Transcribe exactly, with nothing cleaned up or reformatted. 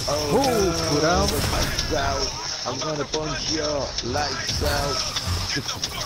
Oh Oh, put no, out. the lights out. I'm gonna punch your lights out.